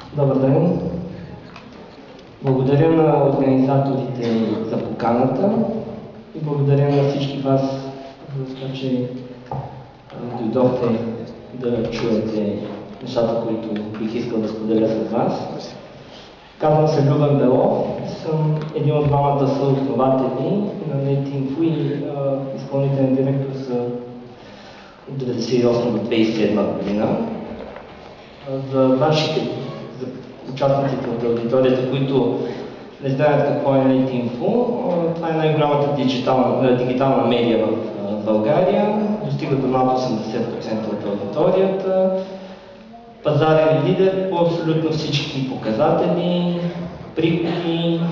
Добър ден! Благодаря на организаторите за поканата и благодаря на всички вас за това, че дойдохте да чуете нещата, които бих искал да споделя с вас. Казвам се Любен Белов, съм един от двамата съоснователи на NetInfo и изпълнителен директор от 1998 до 2007 година. За вашите участниците от аудиторията, които не знаят какво е NetInfo, това е най-голямата дигитална медия в България, достига до над 80% от аудиторията, пазарен лидер по абсолютно всички показатели, приходи,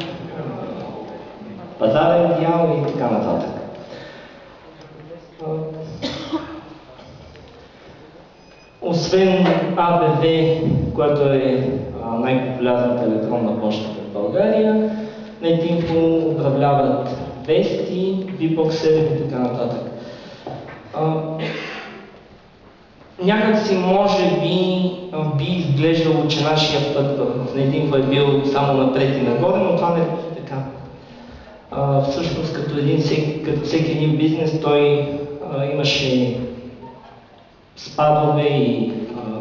пазарен дял и така нататък. Освен АБВ, което е най-популярната електронна поща в България, NetInfo управляват Вести, Bbox 7 и така нататък. Някак си може би изглеждало, че нашия път в NetInfo е бил само напред и нагоре, но това не е така. Всъщност, като всеки един бизнес, той имаше спадове и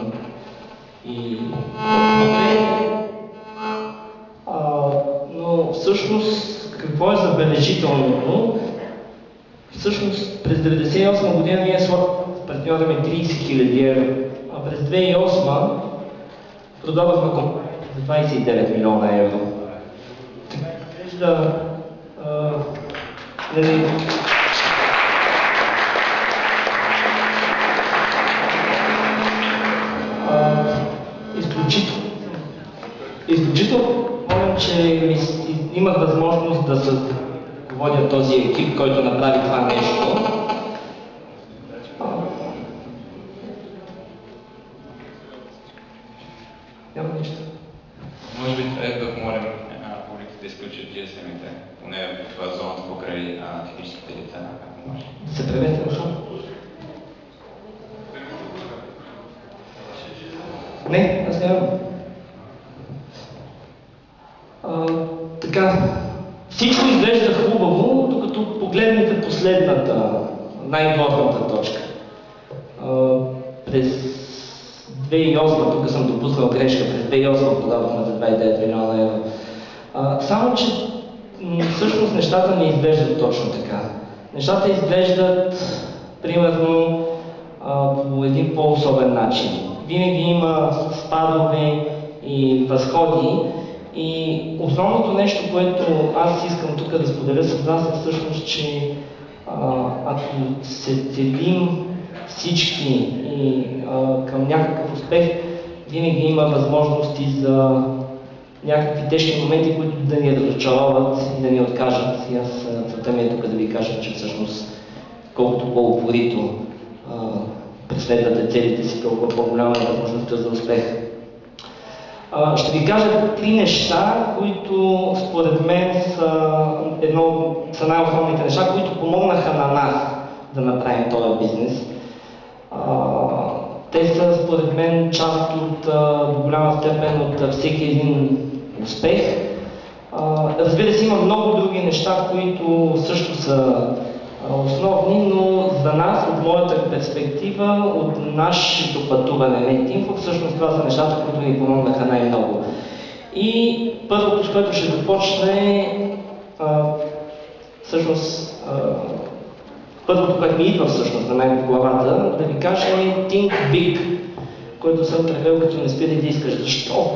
но всъщност какво е забележителното? Всъщност през 1998 година ние с партньора ми 30 000 евро, а през 2008 продавахме компания за 29 милиона евро. Изглежда изключително помня, че имах възможност да водя този екип, който направи това нещо. Няма нищо. Може би да помолим публиката да изключат GSM-ите, поне в зоната покрай техническите лица, ако може. Да се превете на шум? Не, аз нямам. Така, всичко изглежда хубаво, докато погледнете последната, най-горната точка. През 2008, тук съм допуснал грешка, през 2008 подавахме за 29 милиона евро. Само, че всъщност нещата не изглеждат точно така. Нещата изглеждат, примерно, по един по-особен начин. Винаги има спадове и възходи. И основното нещо, което аз искам тук да споделя с вас е всъщност, че ако се целим всички и към някакъв успех, винаги има възможности за някакви тежки моменти, които да ни разочароват и да ни откажат. И аз целта ми е тук да ви кажа, че всъщност колкото по-упорито преследвате целите си, толкова по-голяма е възможността за успех. Ще ви кажа три неща, които според мен са най-основните неща, които помогнаха на нас да направим този бизнес. Те са според мен част до голяма степен от всеки един успех. Разбира се, има много други неща, които също са основни, но за нас, от моята перспектива, от нашето пътуване на NetInfo, всъщност това са нещата, които ни помогнаха най-много. И първото, с което ще започна всъщност, първото, което ми идва всъщност на мен в главата, да ви кажа е Think Big, който съм превел като не спира да искаш. Защо?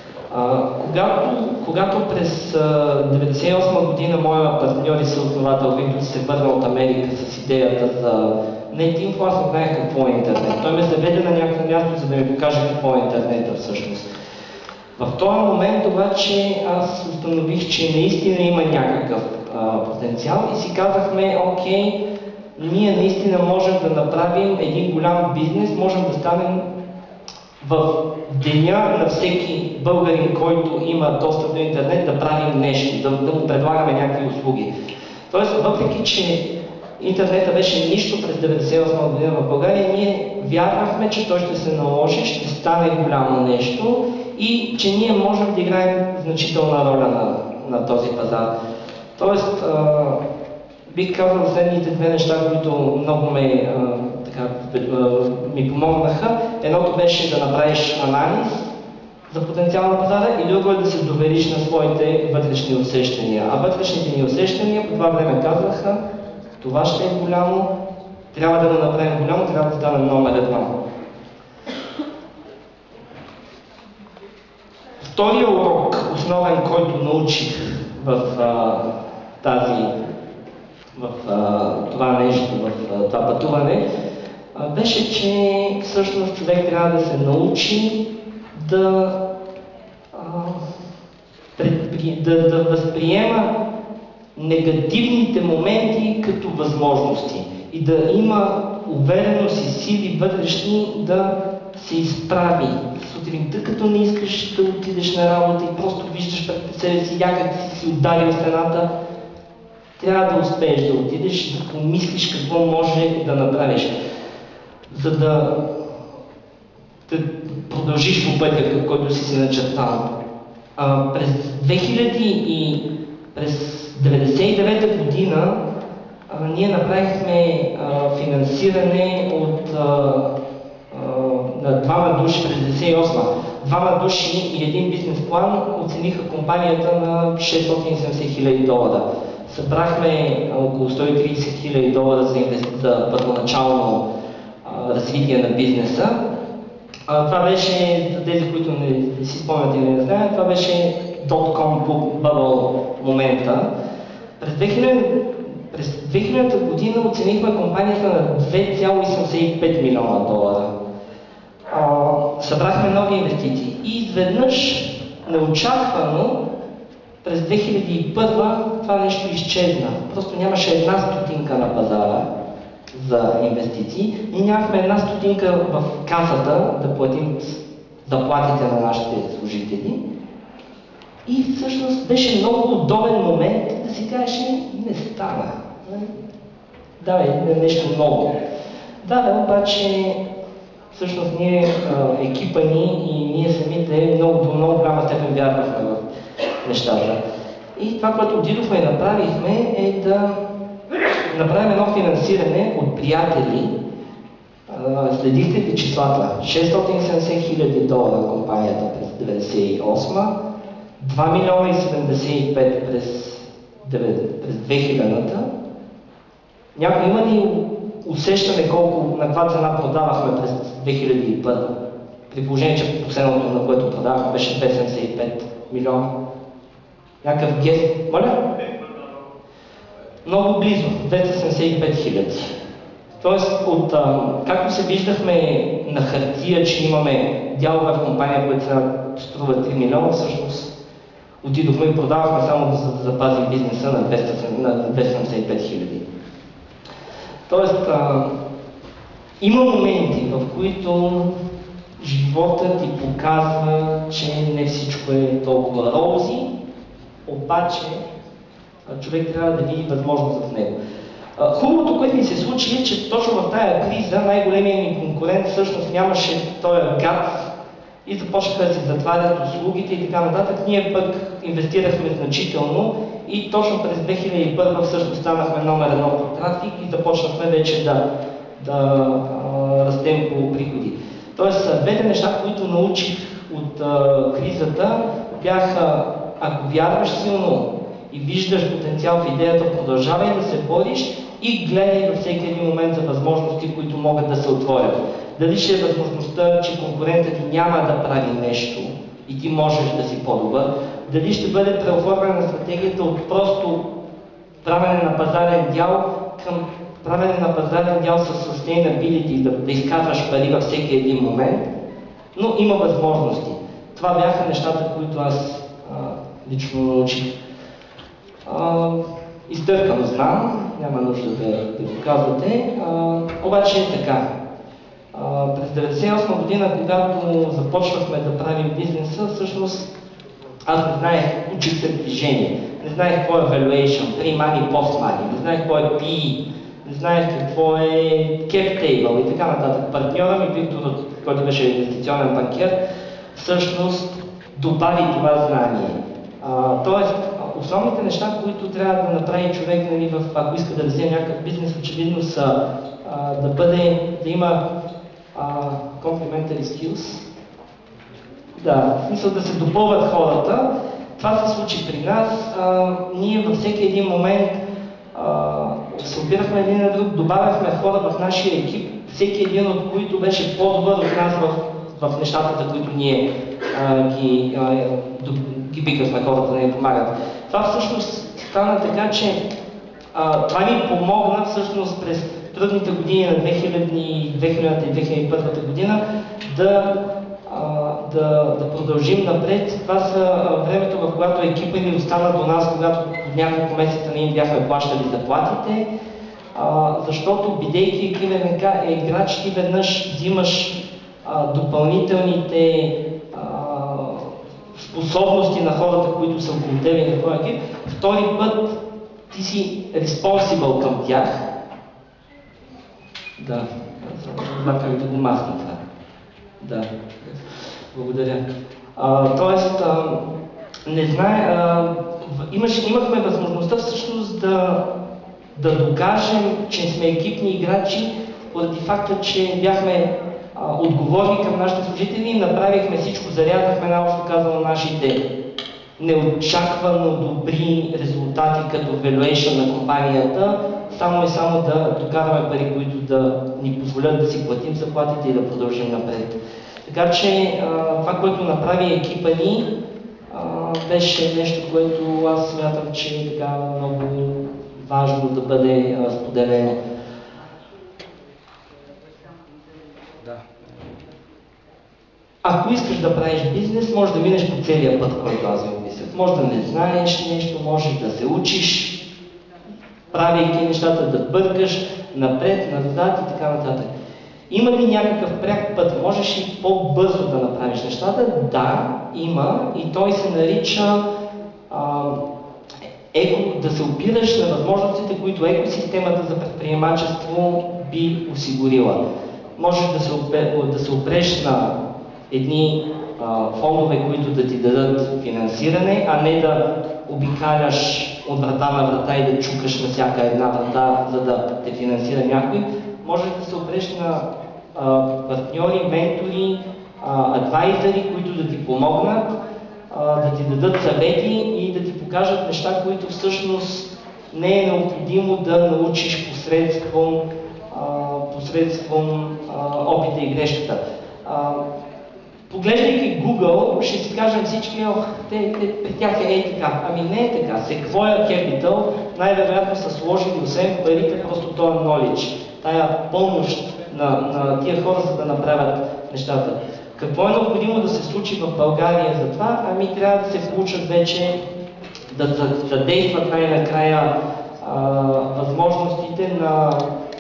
Когато през 1998 година моя партньор и съосновател Виктор се върна от Америка с идеята за NetInfo, аз не знаех какво е интернет. Той ме заведе на някакво място, за да ми покаже какво е интернета всъщност. В този момент обаче аз установих, че наистина има някакъв потенциал и си казахме, окей, ние наистина можем да направим един голям бизнес, можем да станем в деня на всеки българин, който има достъп до интернет, да правим нещо, да му предлагаме някакви услуги. Тоест, въпреки че интернета беше нищо през 1998 година в България, ние вярвахме, че той ще се наложи, ще стане голямо нещо и че ние можем да играем значителна роля на този пазар. Тоест, бих казал следните две неща, които много ми помогнаха. Едното беше да направиш анализ за потенциал на пазара и друго е да се довериш на своите вътрешни усещания. А вътрешните ни усещания по това време казаха, това ще е голямо, трябва да го направим голямо, трябва да стане номер едно. Втория урок, основен, който научих в това нещо, в това пътуване, беше, че всъщност човек трябва да се научи да възприема негативните моменти като възможности и да има увереност и сили вътрешни да се изправи. Сутринта, като не искаш да отидеш на работа и просто виждаш пред себе си някак си ударил стената, трябва да успееш да отидеш, да помислиш какво може да направиш, за да продължиш по пътя, който си се начертал. През 1999 година ние направихме финансиране на двама души през 1998. Двама души и един бизнес план оцениха компанията на $670 000. Събрахме около $130 000 за първоначално развитие на бизнеса. Това беше, за тези, които не си спомнят или не знаят, това беше .com bubble момента. През 2000 година оценихме компанията на $2,75 милиона. Събрахме нови инвестиции и изведнъж, неочаквано, през 2001 това нещо изчезна. Просто нямаше една стотинка на пазара за инвестиции и нямахме една стотинка в касата да платим заплатите на нашите служители. И всъщност беше много удобен момент да си кажеш, не стана. Да, е нещо ново. Да, обаче всъщност ние, екипа ни и ние самите до много голяма степен вярвахме в нещата. И това, което отидохме и направихме, е да направим едно финансиране от приятели. Следихте ли числата? $670 000 компанията през 1998, 2,75 милиона през 2000-та. Някой има ли усещане на каква цена продавахме през 2001? При положение, че последното, на което продавахме, беше 275 милиона. Някакъв гест? Моля? Много близо, 275 000. Тоест, както се виждахме на хартия, че имаме дялове в компания, която струва 3 милиона, всъщност отидохме и продавахме само за да запазим бизнеса на 275 000. Тоест, има моменти, в които живота ти показва, че не всичко е толкова рози, обаче човек трябва да види възможност в него. Хубавото, което ни се случи е, че точно в тая криза най-големият ни конкурент всъщност нямаше този гад и започнаха да се затварят услугите и така нататък. Ние пък инвестирахме значително и точно през 2001 всъщност станахме номер едно по трафик и започнахме вече да растем по приходи. Тоест, двете неща, които научих от кризата, бяха, ако вярваш силно и виждаш потенциал в идеята, продължавай да се бориш и гледай във всеки един момент за възможности, които могат да се отворят. Дали ще е възможността, че конкурентът ти няма да прави нещо и ти можеш да си по-добър, дали ще бъде преоформена на стратегията от просто правене на пазарен дял към правене на пазарен дял с sustainability, да изкарваш пари във всеки един момент, но има възможности. Това бяха нещата, които аз лично научих. Издъркано знам, няма нужда да го казвате, обаче е така. През 1998 година, когато започнахме да правим бизнеса, всъщност аз не знаех, учих се движение, не знаех какво е valuation, pre-money, post-money, не знаех какво е PE, не знаеш какво е cap table и така нататък. Партньора ми Виктор, който беше инвестиционен банкер, всъщност добави това знание. Тоест, основните неща, които трябва да направи човек, нали, ако иска да развие някакъв бизнес, очевидно са да има complementary skills. Да, в смисъл да се допълват хората. Това се случи при нас. Ние във всеки един момент се опирахме един на друг, добавяхме хора в нашия екип, всеки един от които беше по-добър от нас в нещата, за които ние ги викахме хората да ни помагат. Това всъщност стана така, че това ни помогна всъщност през трудните години на 2000 и 2001 година да продължим напред. Това са времето, в когато екипа ни остана до нас, когато от няколко месеца не им бяхме плащали заплатите, защото бидейки екипен играч, ти веднъж взимаш допълнителните способности на хората, които са около тебе и на твоя екип. Втори път ти си responsible към тях. Да, знам как да го махна това. Да, благодаря. Тоест, не знае, имахме възможността всъщност да докажем, че сме екипни играчи, поради факта, че бяхме отговорни към нашите служители, направихме всичко, зарядахме наобщо казано нашите неочаквано добри резултати като valuation на компанията, само и само да докараме пари, които да ни позволят да си платим заплатите и да продължим напред. Така че това, което направи екипа ни, беше нещо, което аз смятам, че е така много важно да бъде споделено. Да. Ако искаш да правиш бизнес, може да минеш по целия път, който аз ви описах. Може да не знаеш нещо, може да се учиш, правейки нещата, да бъркаш напред, назад и така нататък. Има ли някакъв пряк път? Можеш и по-бързо да направиш нещата? Да, има, и той се нарича да се опираш на възможностите, които екосистемата за предприемачество би осигурила. Можеш да се опреш на едни фондове, които да ти дадат финансиране, а не да обикаляш от врата на врата и да чукаш на всяка една врата, за да те финансира някой. Можеш да се опреш на партньори, ментори, адвайзери, които да ти помогнат, да ти дадат съвети и да ти покажат неща, които всъщност не е необходимо да научиш посредством опита и грешката. Поглеждайки Google, ще си кажем всички, при тях е така. Ами не е така. Sequoia Capital най-вероятно са сложили, освен парите, просто този knowledge, тая помощ на тия хора, за да направят нещата. Какво е необходимо да се случи в България за това? Ами трябва да се получат вече, да задействат най-накрая възможностите на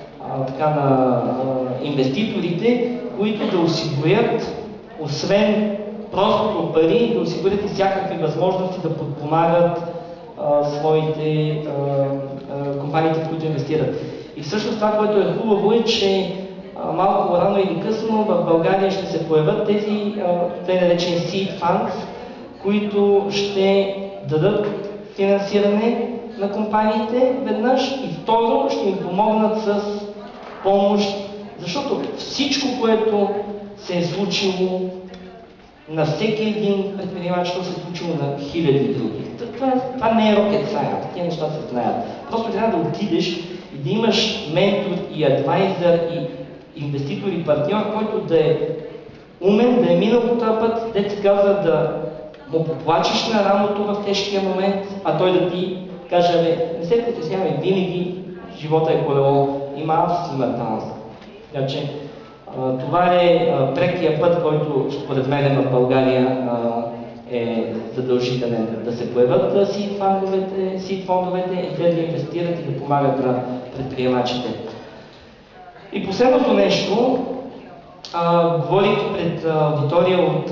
инвеститорите, които да осигурят, освен просто пари, да осигурят и всякакви възможности да подпомагат своите компаниите, в които инвестират. И всъщност това, което е хубаво е, че малко рано или късно в България ще се появят тези тъй наречени seed funds, които ще дадат финансиране на компаниите веднъж и второ ще им помогнат с помощ, защото всичко, което се е случило на всеки един предприемач, то се е случило на хиляди други. Това не е rocket science, тези неща се знаят. Просто трябва да отидеш и да имаш ментор и адвайзър и инвеститор и партньор, който да е умен, да е минал по този път, де ти казва да му поплачеш на рамото в тежкия момент, а той да ти каже, не се притеснявай, винаги живота е колело, има ups, има downs. Така че това е прекия път, който според мен в България е задължителен да се появят seed фондовете и те да инвестират и да помагат на предприемачите. И последното нещо, говорих пред аудитория от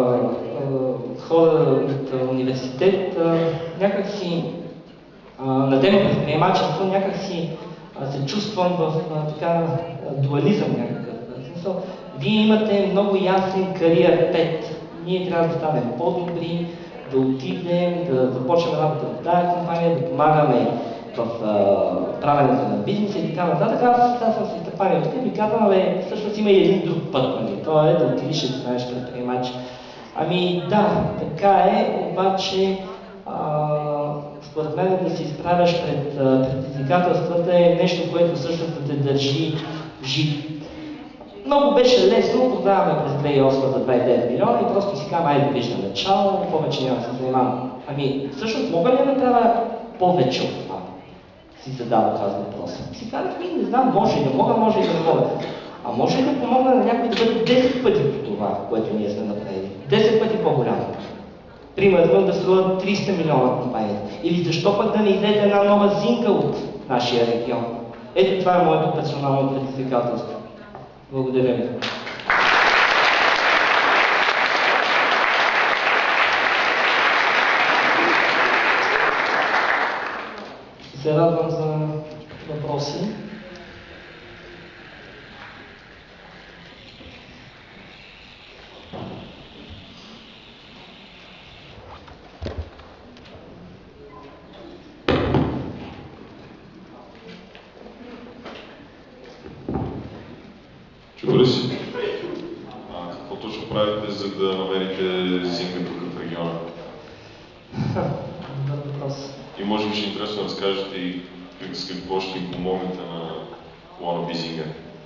хора от университет, някакси на тема предприемачество, някакси се чувствам в така дуализъм някакъв. В смисъл, вие имате много ясен кариер пет. Ние трябва да станем по-добри, да отидем, да започнем работа в тази компания, да помагаме в правенето на бизнеса и така нататък. Аз съм си тъпанил тук и ви казвам, всъщност има и един друг път, нали? То е да отидеш и да станеш предприемач. Ами да, така е, обаче според мен да се изправяш пред предизвикателствата е нещо, което всъщност да те държи жив. Много беше лесно, продаваме през 2008 за 29 милиона и просто си казвам, айде виждаме, чао, повече няма да се занимавам. Ами всъщност мога ли да направя повече от това? Си задава този въпрос. Си казах, не знам, може и да мога, може и да не мога. А може ли да помогна на някой да бъде 10 пъти по това, което ние сме направили? 10 пъти по-голямо. Примерно да струва 300 милиона компанията. Или защо пък да не излезе една нова зинка от нашия регион? Ето това е моето персонално предизвикателство. Благодаря ви. Се радвам за въпроси. Чува ли си? Какво точно правите, за да намерите зинга тук в региона? Добър въпрос. И може би ще интересно да разкажете и с какво ще им помогнете на Wannabe Зинга.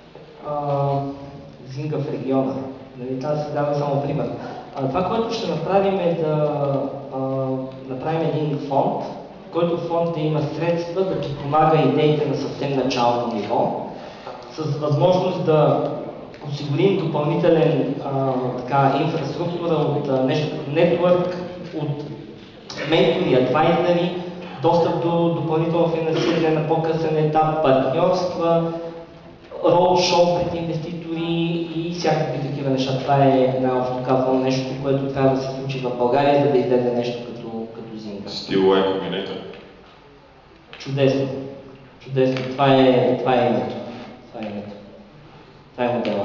Зинга в региона. Трябва да се дава само пример. Това, което ще направим е да направим един фонд, в който фонд да има средства да подпомага идеите на съвсем начално ниво, с възможност да осигурим допълнителен инфраструктура от нещо като нетворк, от ментори, адвайзери, достъп до допълнително финансиране на по-късен етап, партньорства, роудшоу пред инвеститори и всякакви такива неща. Това е най-общо казано нещо, което трябва да се случи в България, за да излезе нещо като зинга. Стил Y Combinator? Чудесно. Чудесно. Това е името. Това е модела.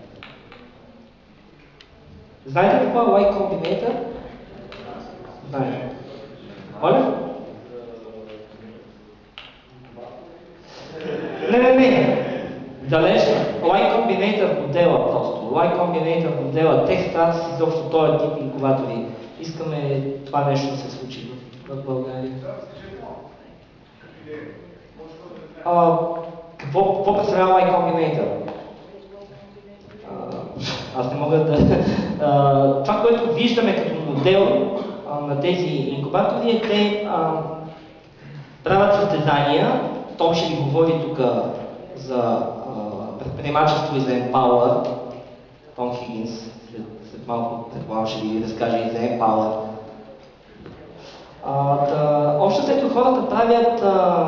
Знаете какво е Y Combinator? Знаете. Моля? Не. Далечно. Y Combinator модела просто. Y Combinator модела текст, аз изобщо този тип инкубатори. Искаме това нещо да се случи в България. Какво представлява Y Combinator? Аз не мога да... това, което виждаме като модел на тези инкубатори е, те правят състезания. Том ще ви говори тук за предприемачество и за Empower. Том Хигинс след малко предполагам ще ви разкаже и за Empower. Общо след хората правят,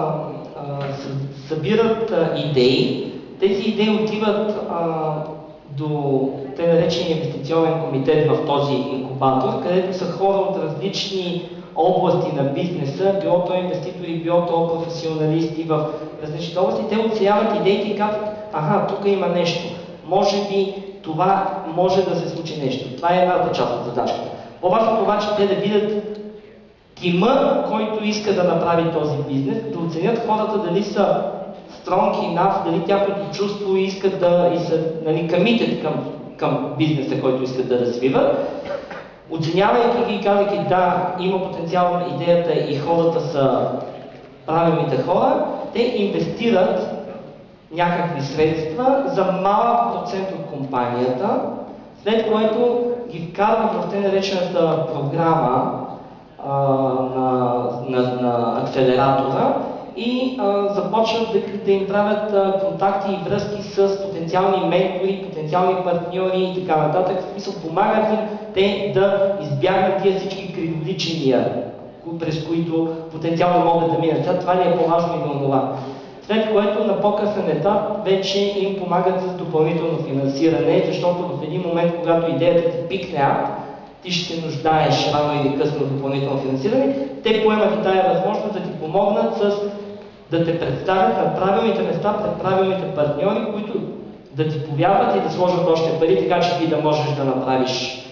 събират идеи. Тези идеи отиват до те наречения инвестиционен комитет в този инкубатор, където са хора от различни области на бизнеса, било то инвеститори, било то професионалисти в различни области. Те оценяват идеите и казват, тук има нещо. Може би това може да се случи нещо. Това е едната част от задачата. По-важното обаче те да видят тима, който иска да направи този бизнес, да оценят хората дали са strong enough, дали тяхното чувство искат да и са committed към бизнеса, който искат да развиват. Оценявайки ги и казвайки, да, има потенциал на идеята и хората са правилните хора, те инвестират някакви средства за малък процент от компанията, след което ги вкарват в те наречената програма на акселератора и започват да им правят контакти и връзки с потенциални ментори, потенциални партньори и така нататък. В смисъл, помагат им те да избягнат тия всички криволичения, през които потенциално могат да минат. Това ли е по-важно или онова? След което на по-късен етап вече им помагат с допълнително финансиране, защото в един момент, когато идеята ти пикне, ти ще се нуждаеш рано или късно допълнително финансиране, те поемат и тая възможност да ти помогнат с да те представят на правилните места пред правилните партньори, които да ти повярват и да сложат още пари, така че ти да можеш да направиш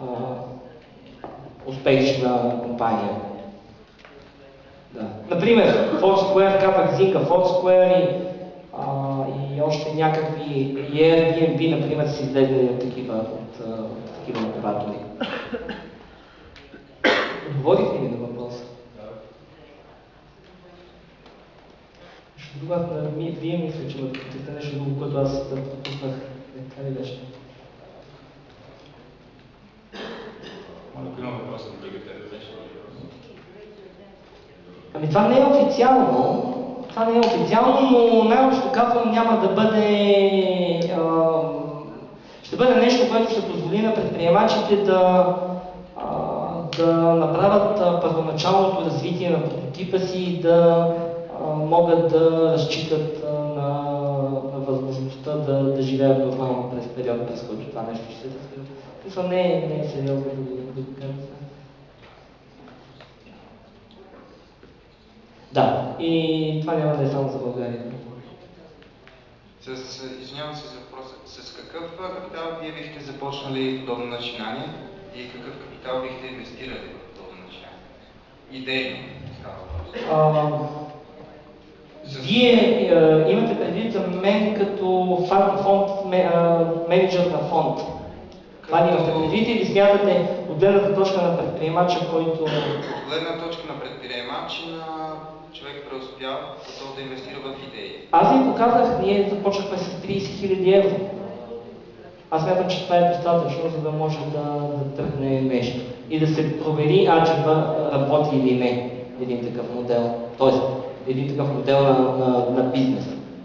успешна компания. Да. Например, Foursquare, казах Zynga, Foursquare и още някакви, и Airbnb, например, са излезли от такива оператори. Отговорихте ли на въпроса? Друго, вие мисля, че ме питате нещо друго, което аз пропуснах. Къде беше? Ако има въпрос от другите, различни въпроси. Ами това не е официално. Това не е официално, но най-общо казвам няма да бъде... ще бъде нещо, което ще позволи на предприемачите да направят първоначалното развитие на прототипа си и да могат да разчитат на възможността да живеят нормално през период, през който това нещо ще се развива. Това не е сериозно да го кажа. Да, и това няма да е само за България. Извинявам се за въпроса. С какъв капитал вие бихте започнали подобно начинание и какъв капитал бихте инвестирали в подобно начинание? Идейно става въпрос. Вие имате предвид за мен като менеджер на фонд. Това ли имате предвид или смятате от гледната точка на предприемача, който... От гледна точка на предприемач и на човек преуспял, готов да инвестира в идеи. Аз ви показах, ние започнахме с 30 000 евро. Аз смятам, че това е достатъчно, за да може да тръгне нещо и да се провери аджеба работи или не един такъв модел. Тоест, един такъв модел на бизнес.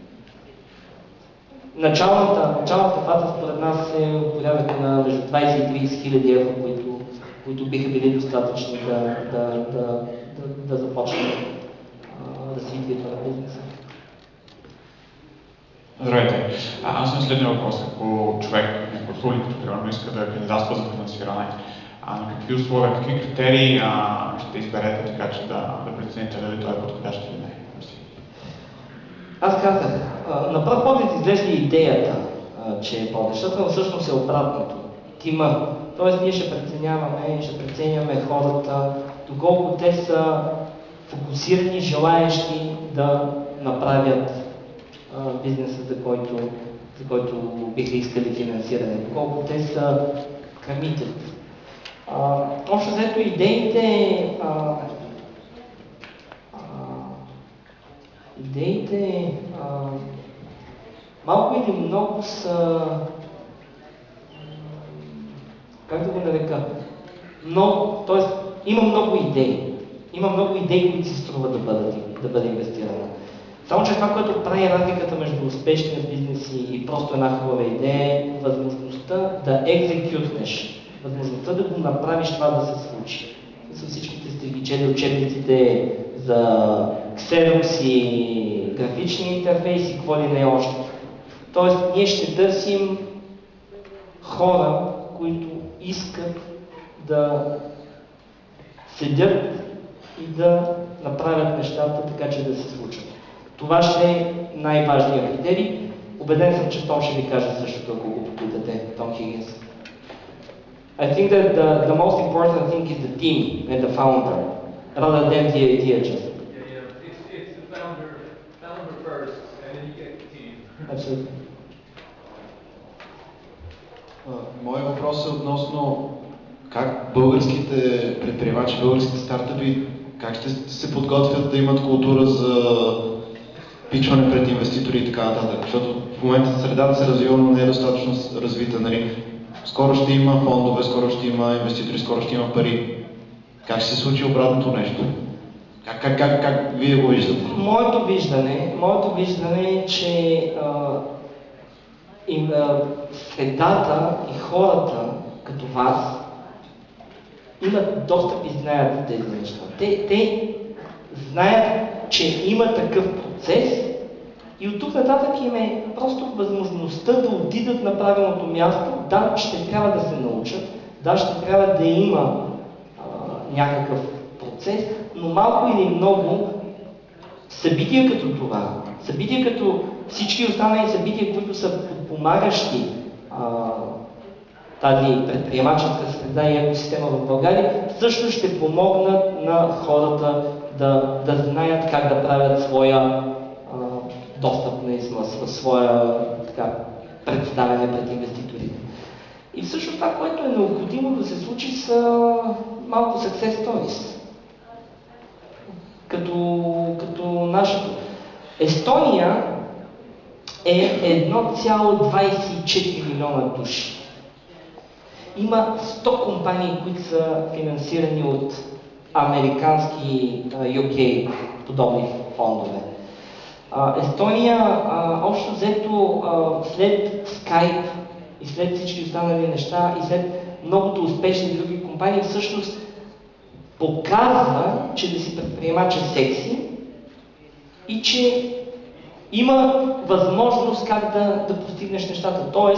Началната фаза според нас е от порядъка на между 20 и 30 хиляди евро, които биха били достатъчни да започнат развитието на бизнеса. Здравейте. Аз съм следния въпрос. Ако човек, портфолиото, примерно, иска да кандидатства за финансиране, на какви условия, какви критерии ще изберете, така че да прецените дали това е подходящо или не? Аз казах, на пръв поглед изглежда идеята, че е водещата, но всъщност е обратното. Тима. Тоест ние ще преценяме хората, доколко те са фокусирани, желаещи да направят бизнеса, за който биха искали финансиране, доколко те са committed. Общо взето идеите малко или много са, как да го нарека, т.е. има много идеи. Има много идеи, които си струва да бъде инвестирана. Само че това, което прави разликата между успешния бизнес и просто една хубава идея е възможността да екзекютнеш, възможността да го направиш това да се случи. За всичките сте ги чели учебниците за Xerox и графични интерфейси, какво ли не още. Тоест, ние ще търсим хора, които искат да седят и да направят нещата така, че да се случат. Това ще е най-важният критерий. Убеден съм, че Том ще ви каже същото, ако го попитате, Том Хигинс. I think that the most important thing is the team and the founder, rather than the idea just. It's the founder first, and then you get the team. Absolutely. Моят въпрос е относно как българските предприемачи, българските стартъпи, как ще се подготвят да имат култура за пичване пред инвеститори и така нататък, защото в момента средата се развива, но не е достатъчно развита. Нали? Скоро ще има фондове, скоро ще има инвеститори, скоро ще има пари. Как ще се случи обратното нещо? Как вие го виждате? Моето виждане е, че средата и хората като вас имат достъп и знаят тези неща. Те знаят, че има такъв процес и от тук нататък им е просто възможността да отидат на правилното място. Да, ще трябва да се научат, да, ще трябва да има някакъв процес, но малко или много събития като това, събития като всички останали събития, които са подпомагащи тази предприемаческа среда и екосистема в България, също ще помогнат на хората да знаят как да правят своя достъпност, своя представяне пред инвеститорите. И всъщност това, което е необходимо да се случи, са малко success stories. Като нашето. Естония е 1,24 милиона души. Има 100 компании, които са финансирани от американски UK подобни фондове. Естония, общо взето, след Skype и след всички останали неща и след многото успешни други компании, всъщност показва, че да си предприемач е секси и че има възможност как да постигнеш нещата. Тоест,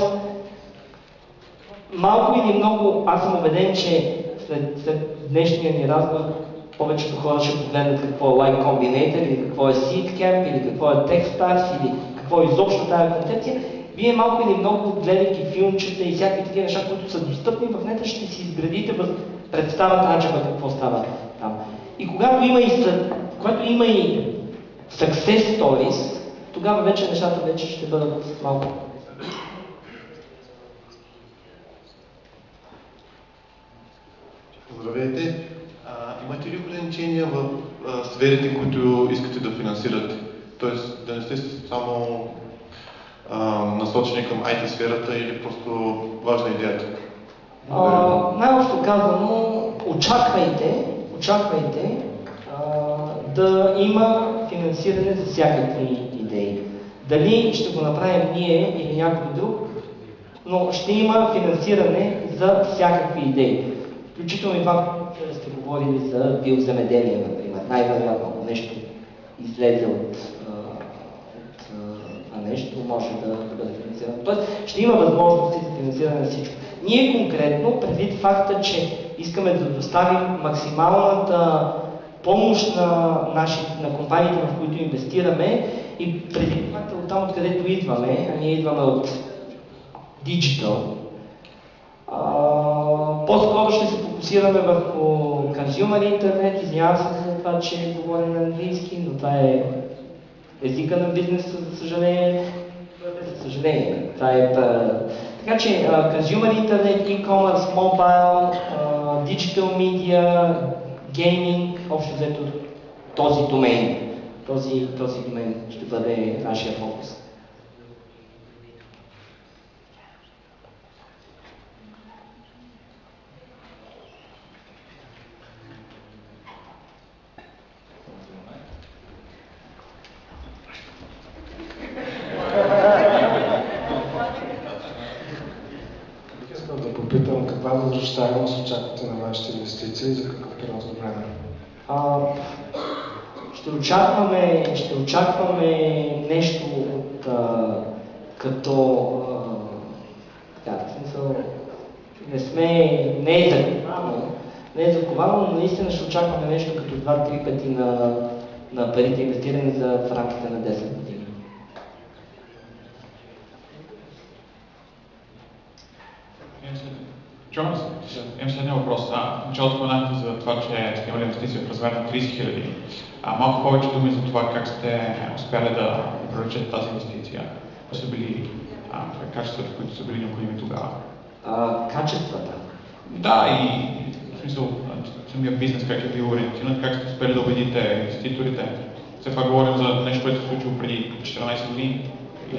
малко или много, аз съм убеден, че след днешния ни разговор повечето хора ще погледнат какво е Y Combinator, или какво е SeedCamp, или какво е TechStars, или какво е изобщо тази концепция. Вие малко или много, гледайки филмчета и всякакви такива неща, които са достъпни в нета, ще си изградите представата наджаба какво става там. И когато има и success stories, тогава вече нещата вече ще бъдат малко. Здравейте! Имате ли ограничения в сферите, които искате да финансирате? Тоест да не сте само насочени към IT сферата или просто важна идеята? Най-общо казано, очаквайте да има финансиране за всякакви идеи. Дали ще го направим ние или някой друг, но ще има финансиране за всякакви идеи. Включително и това, че сте говорили за биоземеделие, например. Най-вероятно, ако нещо излезе от нещо, може да бъде финансирано. Тоест, ще има възможности за финансиране на всичко. Ние конкретно, предвид факта, че искаме да доставим максималната помощ на компаниите, в които инвестираме, и предвид факта от там, откъдето идваме, а ние идваме от Digital, по-скоро ще се фокусираме върху consumer интернет. Извинявам се за това, че говоря на английски, но това е езика на бизнеса, за съжаление. Това е... Така че consumer интернет, e-commerce, mobile, digital media, gaming, общо взето този домен. Този домен ще бъде нашия фокус. Каква възвръщаемост очаквате на вашите инвестиции и за какъв период от време? Ще очакваме нещо като не е заковано, но наистина ще очакваме нещо като 2-3 пъти на парите инвестирани в рамките на 10 години. Имам следния въпрос. В началото споменахте за това, че сте имали инвестиция в размер на 30 000. Малко повече думи за това как сте успяли да привлечете тази инвестиция. Какви са били качествата, които са били необходими тогава? Качествата? Да, и в смисъл самия бизнес, как е бил ориентиран, как сте успели да убедите инвеститорите. Все пак говорим за нещо, което се случило преди 14 години.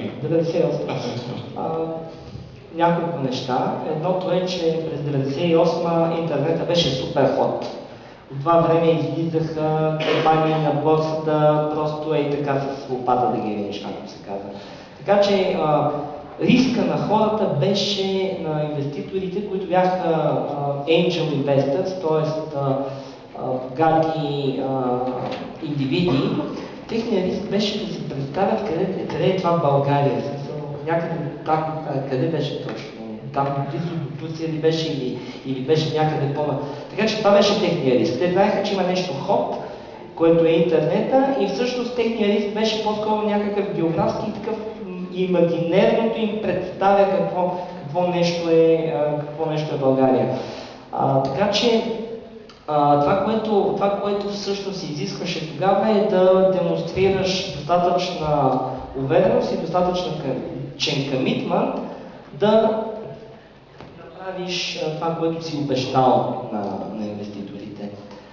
98. Няколко неща. Едното е, че през 1998 интернета беше супер хот. От това време излизаха компании на борсата, просто така с лопата да ги видиш, както се казва. Така че риска на хората беше на инвеститорите, които бяха angel investors, т.е. богати индивиди. Техният риск беше да си представят къде е това в България. Някъде там, къде беше точно? Там близо до Турция ли беше или беше някъде по-на... Така че това беше техния риск. Те знаеха, че има нещо ход което е интернета, и всъщност техният риск беше по-скоро някакъв географски и такъв имагинерното им представя какво нещо е България. Така че това, което всъщност изискваше тогава, е да демонстрираш достатъчна увереност и достатъчен комитмент да направиш това, което си обещал на инвеститорите.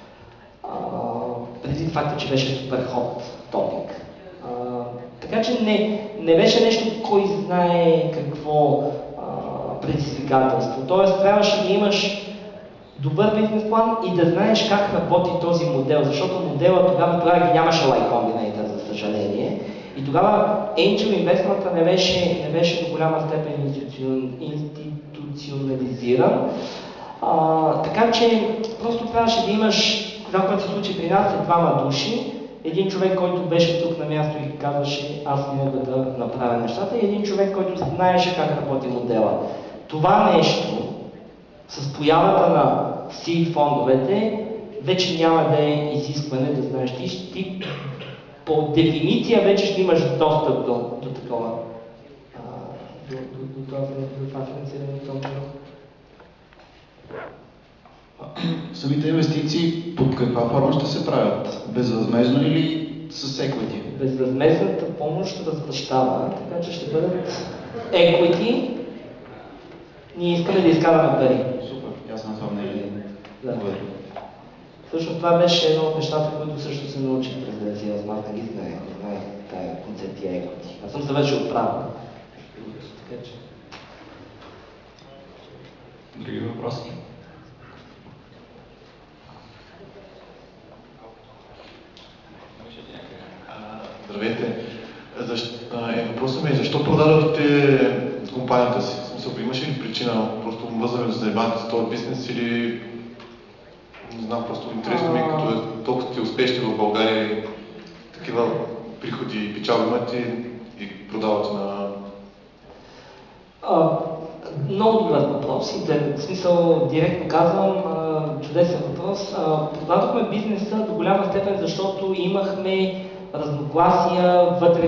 Преди факта, че беше супер хот топик. Така че не беше нещо, кой знае какво предизвикателство. Тоест, трябваше да имаш добър бизнес план и да знаеш как работи този модел, защото моделът тогава ги нямаше Y Combinator, за съжаление. И тогава Angel Investment не беше до голяма степен институционализиран. Така че просто трябваше да имаш, това, което се случи при нас, е двама души. Един човек, който беше тук на място и казваше, аз не мога да направя нещата, и един човек, който знаеше как работи модела. Това нещо, с появата на seed фондовете, вече няма да е изискване да знаеш. Ти по дефиниция вече ще имаш достъп до такова, до това финансиране. Самите инвестиции под каква форма ще се правят? Безвъзмезно или с equity? Безвъзмезната помощ възвръщава, така че ще бъдат equity. Ние искаме да изкараме пари. Супер, ясно това мнение. Да. Всъщност това беше едно от нещата, които също се научих през 98. Аз не ги знаех, тая концепция equity. Аз съм завършил право. Така че... Други въпроси? Здравейте. Въпросът ми е, защо продадохте компанията си? В смисъл, имаше ли причина? Просто възможно да се занимавате с този бизнес или... Не знам, просто интересно ми, като е толкова сте успешни в България, такива приходи и печалби имате и продавате на... Много добър въпрос и в смисъл директно казвам, чудесен въпрос. Продадохме бизнеса до голяма степен, защото имахме разногласия вътре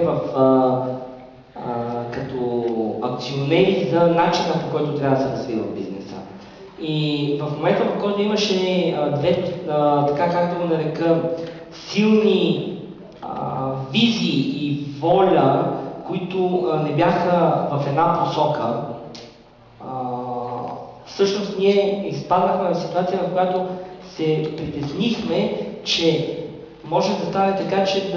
като акционери за начина, по който трябва да се развива бизнеса. И в момента, в който имаше две, така както го нарека, силни визии и воля, които не бяха в една посока, всъщност ние изпаднахме в ситуация, в която се притеснихме, че може да стане така, че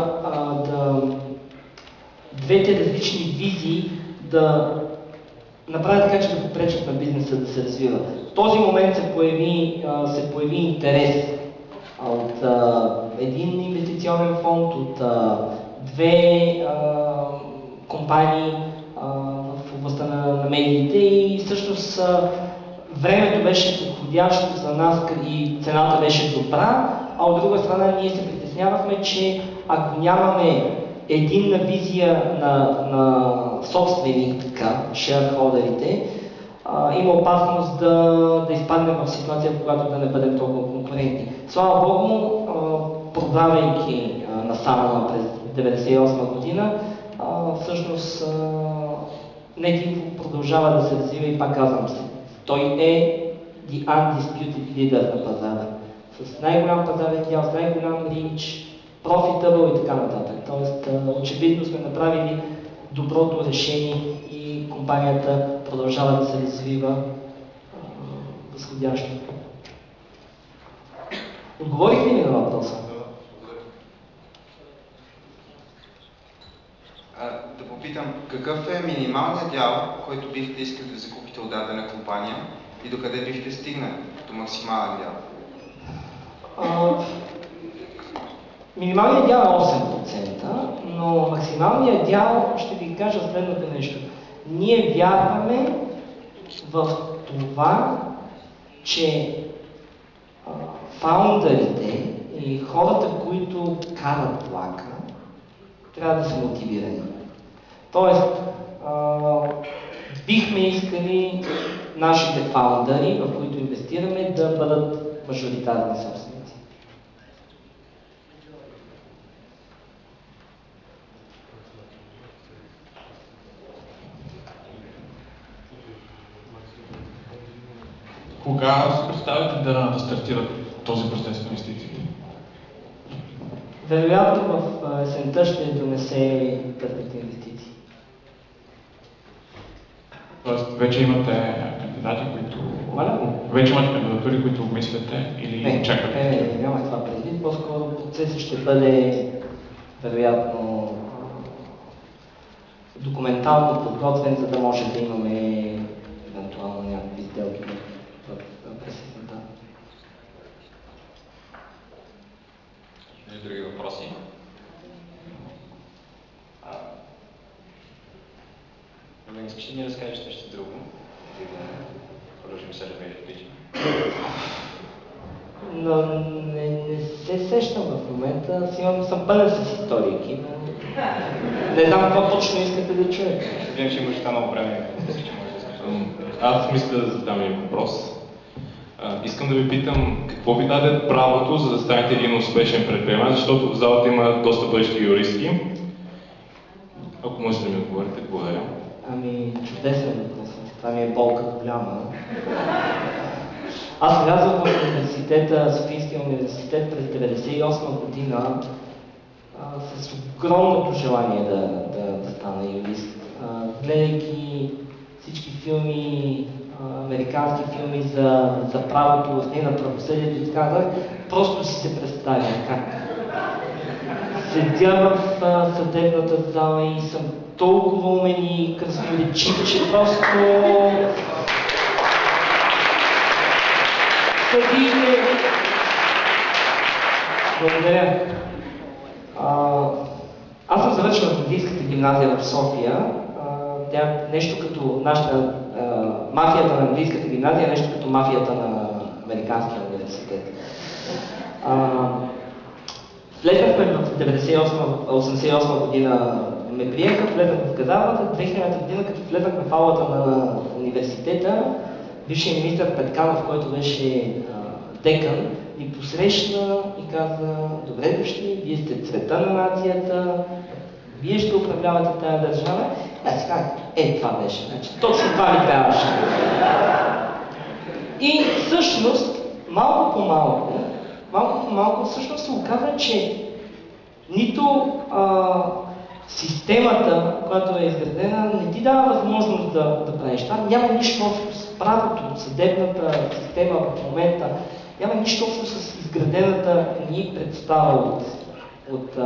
двете различни визии да направят така, че да попречат на бизнеса да се развива. В този момент се появи интерес от един инвестиционен фонд, от две компании в областта на медиите и всъщност времето беше подходящо за нас и цената беше добра, а от друга страна ние се притеснявахме, че ако нямаме единна визия на собственика, shareholderите, има опасност да изпаднем в ситуация, в която да не бъдем толкова конкурентни. Слава Богу, продавайки на Санама през 1998 година, всъщност NetInfo продължава да се развива и пак казвам се. Той е the undisputed leader на пазара. С най-голям пазарен дял, с най-голям reach, profitable и така нататък. Тоест, очевидно сме направили доброто решение и компанията продължава да се развива възходящо. Отговорих ли ми на въпроса? Да попитам, какъв е минималният дял, който бихте искали да закупите от дадена компания и докъде бихте стигнали като максимален дял? Минималният дял е 8%, но максималният дял, ще ви кажа следното нещо. Ние вярваме в това, че фаундърите и хората, които карат влака, трябва да са мотивирани. Тоест, бихме искали нашите фаундъри, в които инвестираме, да бъдат мажоритарни собственици. Кога се представяте да стартират този процес на инвестициите? Вероятно в есента ще донесе първите инвестиции. Тоест, вече имате кандидати, които... Вече имате кандидатури, които обмисляте или чакате? Не, няма това предвид. По-скоро процесът ще бъде вероятно документално подготвен, за да може да имаме евентуално някакви сделки през есента. Други въпроси? Не искаш да ни разкажеш нещо друго? Или да продължим се размерите? Но не се сещам в момента. Съм пълен с историки, но не знам какво точно искате да чуете. Виждам, че имаш много време. Аз мисля да задам един въпрос. Искам да ви питам, какво ви даде правото, за да станете един успешен предприемач, защото в залата има доста бъдещи юристи. Ако можете да ми отговорите, благодаря. Чудесен въпрос. Това ми е болка голяма. Аз влязох в университета, Софийския университет през 1998 година с огромното желание да стана юрист. Гледайки всички филми, американски филми за правото, на правосъдието и така нататък, просто си се представя как седя в съдебната зала и съм толкова умен и красноречив, че просто съдиите. Благодаря. Аз съм завършил в Английската гимназия в София. Тя е нещо като нашата мафията на Английската гимназия, нещо като мафията на Американския университет. Влезнахме в 1988 година, ме приеха, влезнах в казармата, 2000 година, като влезнахме в аулата на университета, бившият министър Петканов, който беше декан, ни посрещна и каза: добре дошли, вие сте цвета на нацията, вие ще управлявате тази държава. Аз си казах, това беше, значи, точно това ми трябваше. И всъщност, малко по малко всъщност се оказа, че нито системата, която е изградена, не ти дава възможност да правиш това. Няма нищо общо с правото, съдебната система в момента. Няма нищо общо с изградената ни представа от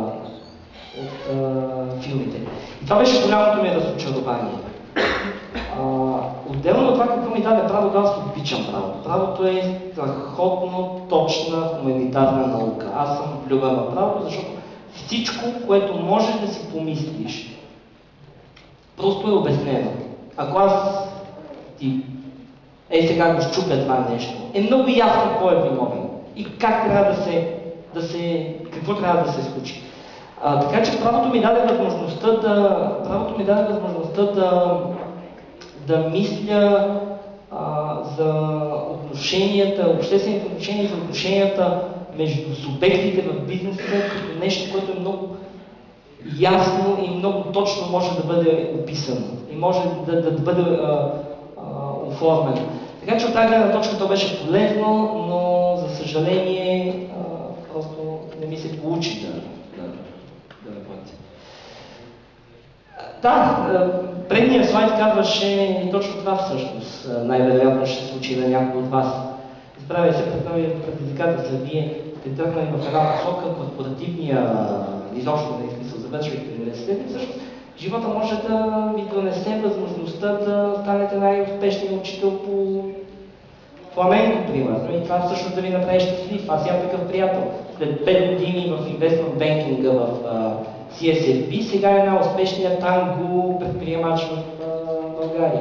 филмите. И това беше голямото ми разочарование. Отделно от това, какво ми даде правото, аз обичам правото. Правото е страхотно точна хуманитарна наука. Аз съм влюбен в правото, защото всичко, което можеш да си помислиш, просто е обяснено. Ако аз ти сега го щупя това нещо, е много ясно кой е виновен и как трябва какво трябва да се случи. Така че правото ми даде възможността да мисля за отношенията, обществените отношения, за отношенията между субектите в бизнеса, като нещо, което е много ясно и много точно може да бъде описано и може да бъде оформено. Така че от тази гледна точка то беше полезно, но за съжаление просто не ми се получи да работя. Да, предният слайд казваше точно това всъщност. Най-вероятно ще се случи на някой от вас. Изправя се пред нови предизвикателства. Вие сте тръгнали в една посока, корпоративния, изобщо на смисъл, завършвайки университет, и всъщност живота може да ви донесе възможността да станете най-успешният учител по фламенко, примерно, и това всъщност да ви направи щастлив. Аз имам такъв приятел. След 5 години в инвестмент бенкинга в CSFB, сега е най-успешният танго предприемач в България.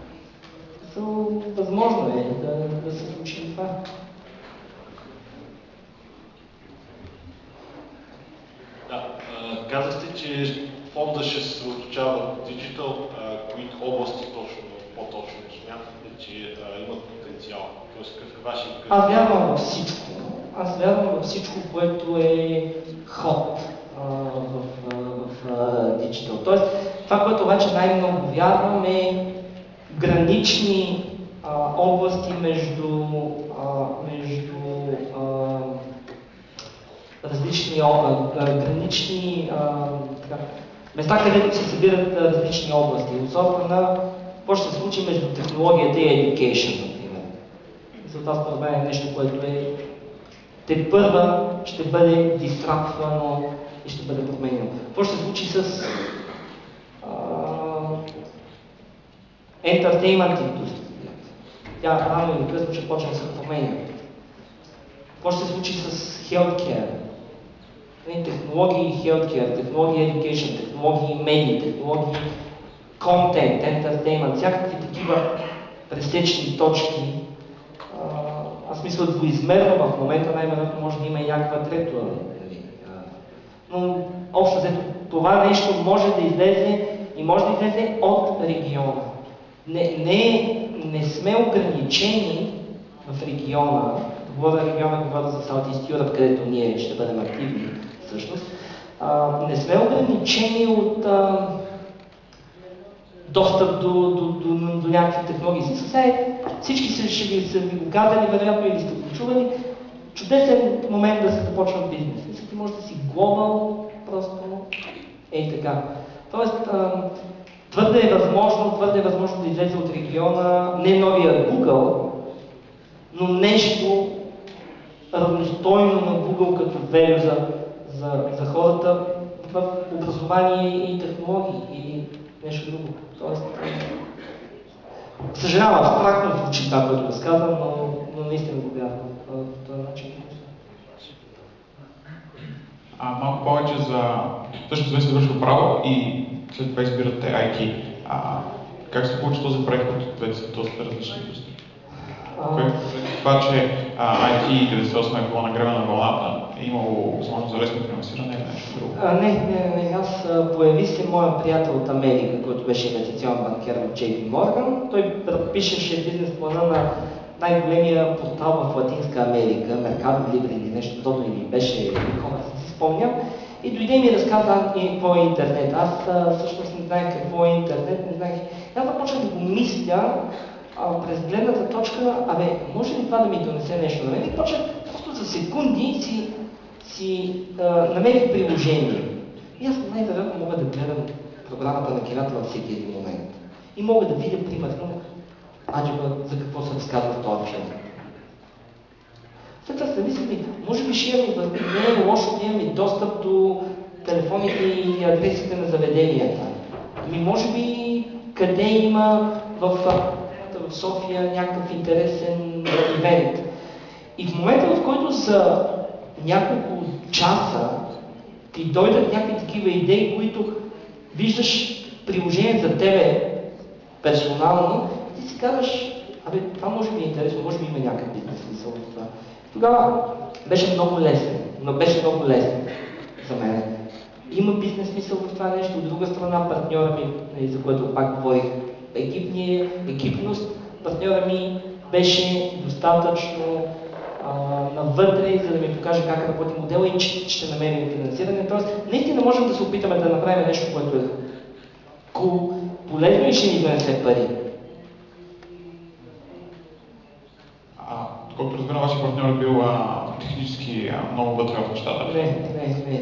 Възможно е да се случи това. Да, казахте, че фонда ще се съсредоточава в диджитал. Кои области по-точно смятате, че имат потенциал? Тоест, какъв е вашия? Аз вярвам във всичко. Аз вярвам във всичко, което е ход в диджитал. Тоест, това, което обаче най-много вярвам, е гранични области между различни гранични места, където се събират различни области. Особено какво ще се случи между технологията и education, например. За това според мен е нещо, което тепърва ще бъде дистрактвано и ще бъде променено. Какво ще се случи с entertainment индустрията? Тя рано или късно ще почне да се променя. Какво ще се случи с healthcare? Технологии и healthcare, технологии education, технологии медии, технологии content, entertainment, всякакви такива пресечни точки. Аз мисля двоизмерно в момента най-вероятно може да има и някаква трета. Но общо взето това нещо може да излезе и може да излезе от региона. Не сме ограничени в региона, говоря за Southeast Europe, където ние ще бъдем активни всъщност. Не сме ограничени от достъп до някакви технологии. Всички са ви го казали, вероятно, или сте го чували. Чудесен момент да се започва бизнес. Ти може да си глобал, просто така. Тоест, твърде е възможно да излезе от региона не новия Google, но нещо равностойно на Google като value за хората в образование и технологии или нещо друго. Тоест, съжалявам, абстрактно звучи това, което разказвам, но наистина го вярвам в този начин. Малко повече за... Всъщност вие сте завършил право и след това избирате IT. Как се получи този проект, който двете са доста различни индустрии? Това, че IT 98 е било на гребена на вълната, е имало възможност за лесно финансиране или нещо друго? Не. Аз появи се моя приятел от Америка, който беше инвестиционен банкер в JP Morgan. Той пишеше бизнес плана на най-големия портал в Латинска Америка, Mercado Libre или нещо подобно, или беше e-commerce, не си спомням. И дойде и ми разказа какво е интернет. Аз всъщност не знаех какво е интернет, не знаех. Аз започнах да го мисля през гледната точка, може ли това да ми донесе нещо на мен? И почнах просто за секунди си намерих приложение. И аз най-вероятно мога да гледам програмата на кината във всеки един момент. И мога да видя, примерно, за какво се разказва в този филм. След това се мислим, може би ще имаме, не е лошо да имаме достъп до телефоните и адресите на заведенията. Може би къде има в София някакъв интересен ивент. И в момента, в който за няколко часа ти дойдат някакви такива идеи, които виждаш приложение за тебе персонално, ти си казваш, това може би е интересно, може би има някакъв бизнес смисъл в това. Тогава беше много лесно за мен. Има бизнес смисъл в това нещо, от друга страна партньора ми, за което пак говорих, екипност, партньора ми беше достатъчно навътре, за да ми покаже как работи модела и че ще намерим финансиране. Тоест, наистина можем да се опитаме да направим нещо, което е полезно и ще ни донесе пари. Колкото разбирам, вашия партньор е бил технически много вътре в нещата. Не.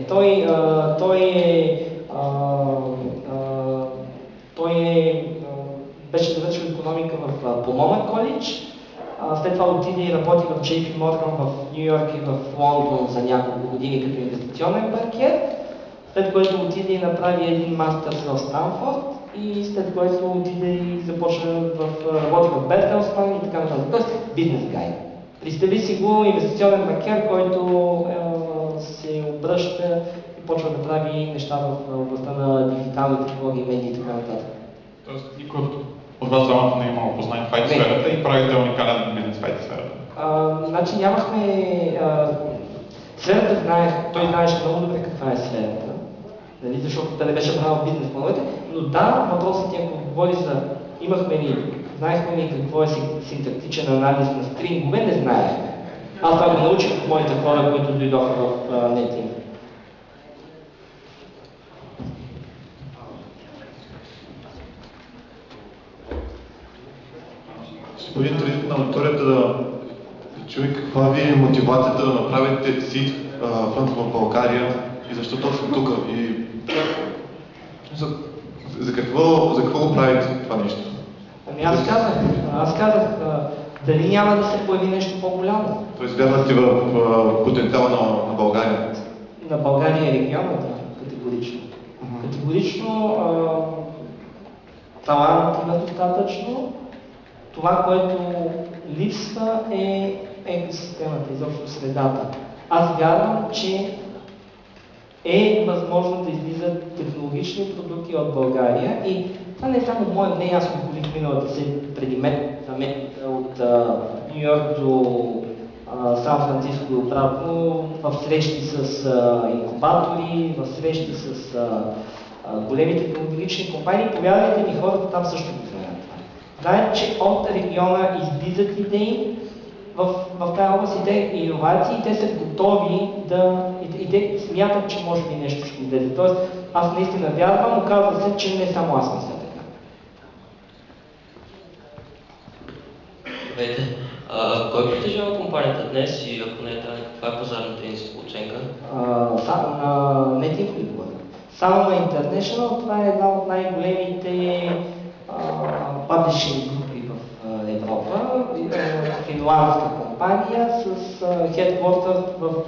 Той беше завършил икономика в Помона коледж. След това отиде и работи в JP Morgan в Ню Йорк и в Лондон за няколко години като инвестиционен банкер. След което отиде и направи един мастър в Станфорд и след което отиде и започна работи в Бертелсман и така нататък. Тоест бизнес гай. Представи си го инвестиционен банкер, който се обръща и почва да прави неща в областта на дигитални технологии, медии и така нататък. Тоест никой от вас двамата не е имал познание в IT сферата и правите уникален бизнес в IT сферата? Значи нямахме... Сферата той знаеше много добре каква е сферата, нали, защото той не беше правил бизнес плановете, но да, въпросът е, ако говори за знаехме ли какво е синтактичен анализ на стрингове, не знаехме. Аз това го научих от моите хора, които дойдоха в NetInfo. ще бъде интересно на аудиторията да чуе каква ви е мотивацията да направите Seed Fund в България и защо точно тук? И за какво го правите това нещо? Ами аз казах, дали няма да се появи нещо по-голямо. Тоест вярвате в потенциала на България? На България е региона, да, категорично. Категорично талант има достатъчно. Това, което липсва е екосистемата, изобщо средата. Аз вярвам, че е възможно да излизат технологични продукти от България и това не е само мое мнение, аз обиколих миналата преди мен от Ню Йорк до Сан Франциско и обратно, в срещи с инкубатори, в срещи с големите технологични компании. Повярвайте ми, хората там също го знаят. Знаят, че от региона излизат идеи в тази област, и иновации, те са готови и те смятат, че може би нещо ще излезе. Тоест, аз наистина вярвам, оказва се, че не само аз мисля така. Здравейте. Кой притежава компанията днес и ако не е така, каква е пазарната ни оценка? На NetInfo. Само на International, това е една от най-големите паблишинг групи в Европа. Финландска компания с headquarters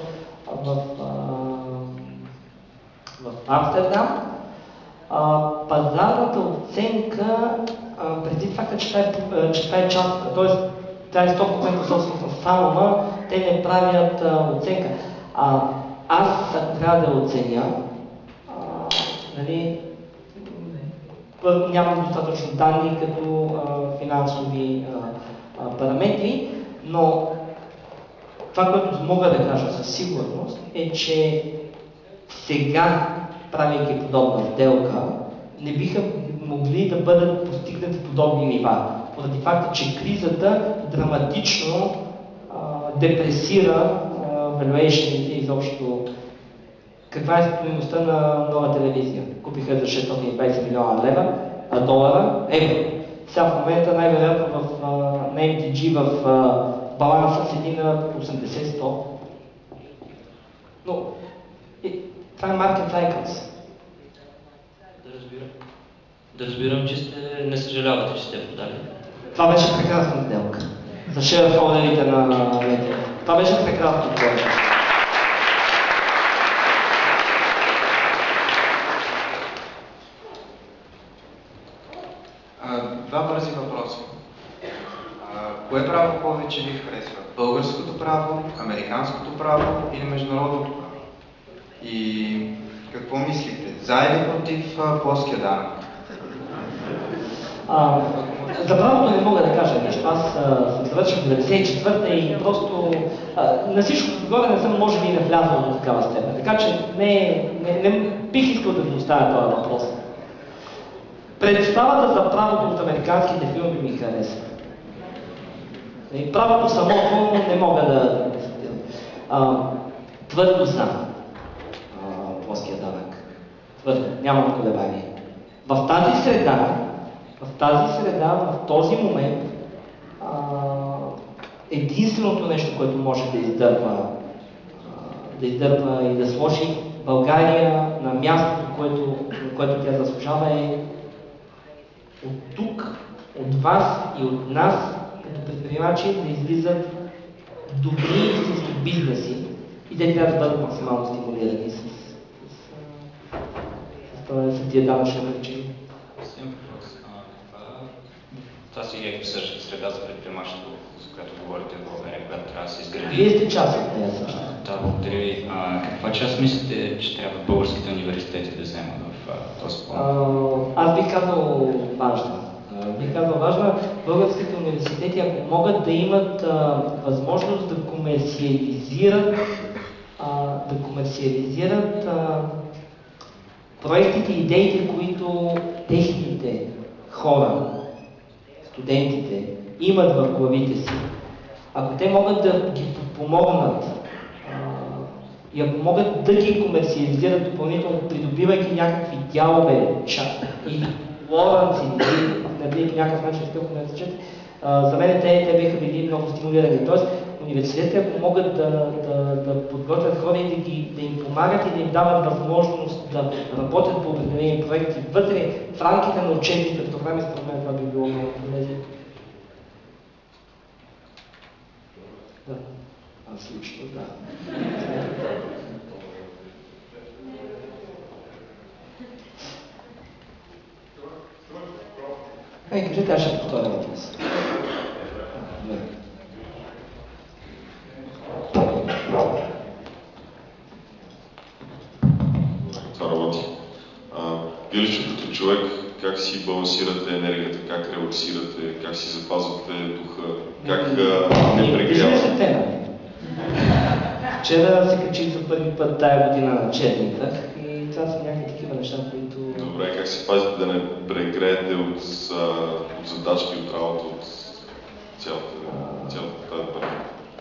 в Амстердам. Пазарната оценка, преди факта, че това е част, т.е. това е 100% собственост на Салма, те не правят оценка. Аз трябва да оценя, нали, нямам достатъчно данни като финансови параметри, но това, което мога да кажа със сигурност е, че сега, правейки подобна сделка, не биха могли да бъдат постигнати подобни нива, поради факта, че кризата драматично депресира valuation-ите изобщо. Каква е стойността на нова телевизия? Купиха за 620 милиона лева, евро. Сега в момента най-вероятно на MTG в баланса седи на 80-100. Но това е market cycles. Да разбирам, че не съжалявате, че сте продали. Това беше прекрасна сделка. За шерхолдерите на медиа. Това беше прекрасно. Два бързи въпроса. Кое право повече ви харесва? Българското право, американското право или международното право? И какво мислите? За или против плоския данък? За правото не мога да кажа нещо. Аз съм завършил в 94-та и просто на всичко отгоре не съм може би да влязъл до такава степен. Така че не бих искал да ви оставя този въпрос. Представата за правото от американските филми ми харесва. И правото самото не мога да твърдо за плоския данък. Твърдо, нямам колебание. В тази среда, в този момент, единственото нещо, което може да издърпа и да сложи България на мястото, което тя заслужава, е от тук, от вас и от нас, като предприемачи, да излизат добри истински бизнеси и те трябва да бъдат максимално стимулирани с тия данъчни ограничения. Това си е среда за предприемачеството, за която говорите в България, която трябва да се изгради. Вие сте част от нея също. Да, благодаря ви. Каква част мислите, че трябва българските университети да вземат в този план? Аз бих казал важна. Българските университети, ако могат да имат възможност да комерциализират проектите и идеите, които техните хора, студентите имат в главите си, ако те могат да ги подпомогнат и ако могат да ги комерциализират допълнително, придобивайки някакви дялове или лоренци, по някакъв начин успяха да назначат, за мен те биха били много стимулирани. Тоест, университетите, ако могат да подготвят хора и да им помагат и да им дават възможност да работят по определени проекти вътре, в рамките на учебните програми, според мен това би било много полезно. Да, аз лично, да. Кажете, аз ще повторя въпрос. Това работи. Вие лично като човек, как си балансирате енергията, как релаксирате, как си запазвате духа, как не прегрявате? Вчера се качих за първи път тая година на Черника и това са някакви такива неща, които... Добре, как се пазите да не прегреете от задачки, от работа, от цялата тази първа?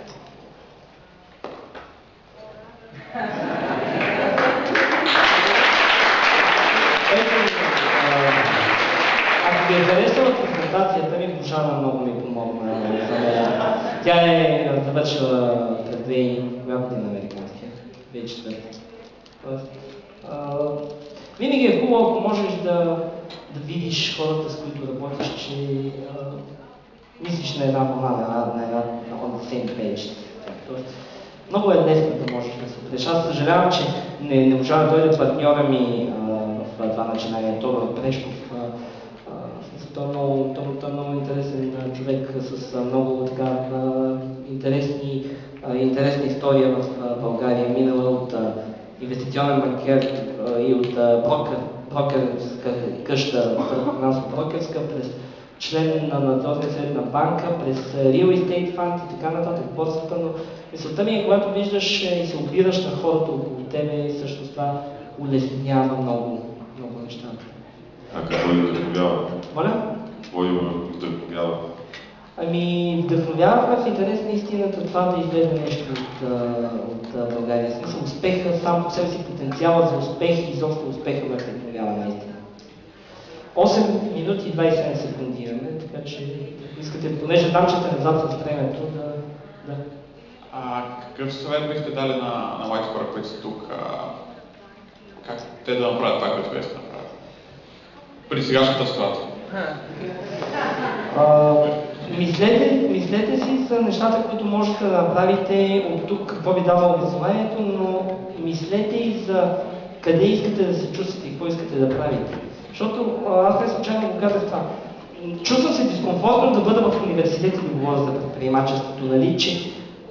Ако ви е харесала презентацията ми, Божана много ми помогна. Тя е завършила през 2000 година американския, 2004. Винаги е хубаво, ако можеш да видиш хората, с които работиш, че мислиш на една вълна, на една on the same page. Много е лесно да можеш да се бъдеш. Аз съжалявам, че не можа да дойде партньора ми в това начинание, Тодор Прешков. Той е много интересен човек с много така интересна история в България. Минала от инвестиционен банкер и от брокерска къща, финансово-брокерска, през член на надзорния съвет на банка, през Real Estate Fund и така нататък, борсата, но мисълта ми е, когато виждаш и се опираш на хората около тебе, всъщност това улеснява много нещата. А какво ви вдъхновява? Моля? Какво ви вдъхновява? Ами, вдъхновява в интерес на истината това да изгледа нещо от България. В смисъл, успеха сам по себе си, потенциала за успех и изобщо успеха ме вдъхновява наистина. 8 минути и 27 секунди имаме, така че ако искате, понеже дамчета назад с времето, да. Какъв съвет бихте дали на младите хора, които са тук? Как те да направят това, което искат да направят? При сегашната ситуация. Мислете си за нещата, които можете да направите от тук, какво ви дава образованието, но мислете и за къде искате да се чувствате и какво искате да правите. Защото аз не случайно го казах това. Чувствам се дискомфортно да бъда в университет и да говоря за предприемачеството, нали, че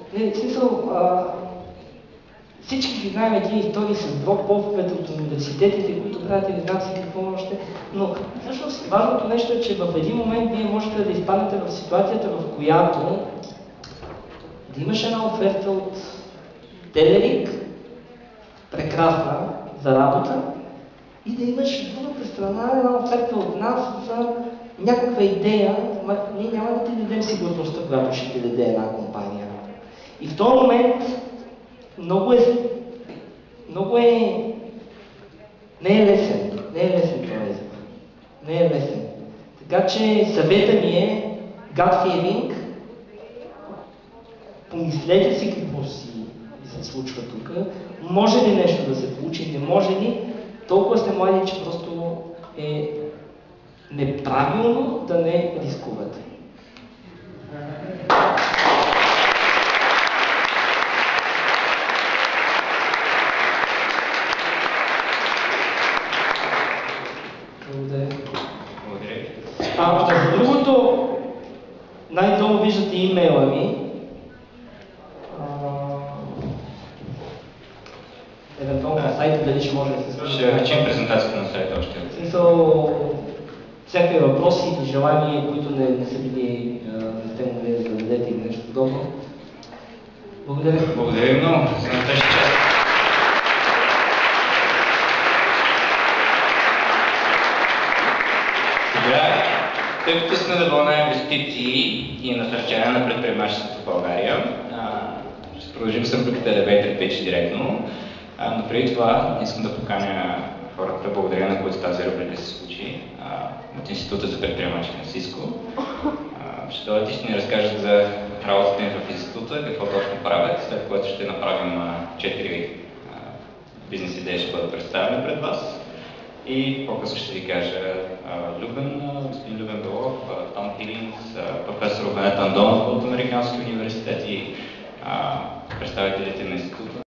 всички ги знаем един истории с дроп-офовете от университетите, които правят и не знам си какво още, но всъщност важното нещо е, че в един момент вие можете да изпаднете в ситуацията, в която да имаш една оферта от Телерик, прекрасна за работа, и да имаш от другата страна една оферта от нас за някаква идея, ние няма да ти дадем сигурността, която ще ти даде една компания. И в този момент не е лесен този избор. Не е лесен. Така че съвета ми е gut feeling, помислете си какво си се случва тук, може ли нещо да се получи, не може ли, толкова сте млади, че просто е неправилно да не рискувате. За другото, най-долу виждате имейла ми. Евентуално на сайта дали ще може да се свърши. Ще качим презентацията на сайта още. В смисъл, всякакви въпроси и желания, които не са били, не сте могли да зададете или нещо подобно. Благодаря. Благодаря ви много за настоящия час. Сега, тъй като сме на вълна инвестиции и насърчаване на предприемачеството в България, ще продължим съпътите Elevator Pitch директно. Но преди това искам да поканя хората, благодаря на които тази рубрика се случи, от Института за предприемачи на Cisco. Ще дойдат и ще ни разкажат за работата им в института, какво точно правят, след което ще направим 4 бизнес идеи, ще бъдат представени пред вас. И по-късно ще ви кажа господин Любен Белов, Том Хилинс, професор Венет Андонов от Американския университет и представителите на института.